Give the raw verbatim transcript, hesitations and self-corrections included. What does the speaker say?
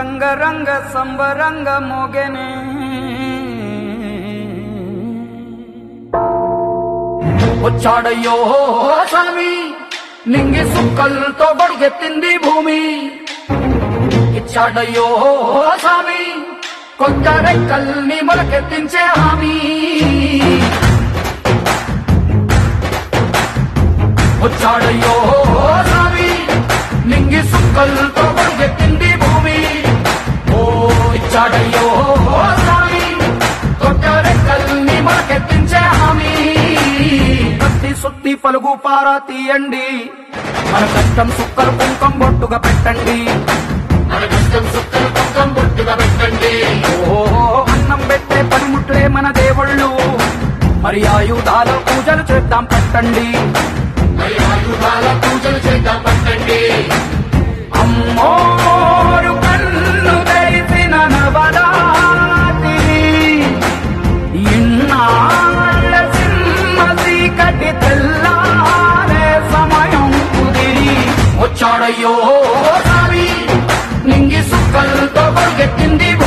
రంగ రంగ సంబరంగ మోగెనే వచ్చాడయ్యో స్వామి నింగి సుక్కలతో బడిగెత్తింది భూమి ఇచ్చాడయ్యో స్వామి కొత్త రెక్కల్ని మొలకెత్తించే హామీ వచ్చాడయ్యో స్వామి నింగి సుక్కలతో బడిగెత్తింది భూమి ఓ ఇచ్చాడయ్యో స్వామి కొత్త రెక్కల్ని మొలకెత్తించే హామీ కత్తి సుత్తి పలుగు పారా తీయండి మన కష్టం సుక్కలు కుంకం బొట్టుగా పెట్టండి మన కష్టం సుక్కలు కుంకం బొట్టుగా పెట్టండి ఓ అన్నం పెట్టే పనిముట్లే మన దేవుళ్ళు మరి ఆయుధాల పూజలు చేద్దాం పట్టండి మరి ఆయుధాల పూజలు చేద్దాం పట్టండి అమ్మోరు కన్ను తెరిసిన నవరాత్రి ఇన్నాళ్ళ సింహ చీకటి తెల్లారే సమయం కుదిరి వచ్చాడయ్యో స్వామి నింగి సుక్కలతో పరిగెత్తింది